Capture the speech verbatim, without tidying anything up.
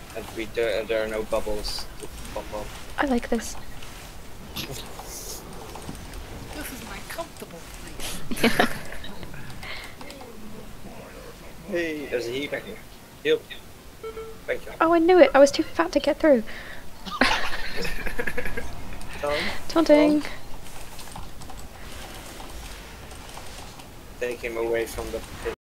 and we do, there are no bubbles to pop up. I like this. This is my comfortable place. Hey, there's a heat back here. Heal. Thank you. Oh, I knew it. I was too fat to get through. Tom, Taunting. Tom. Take him away from the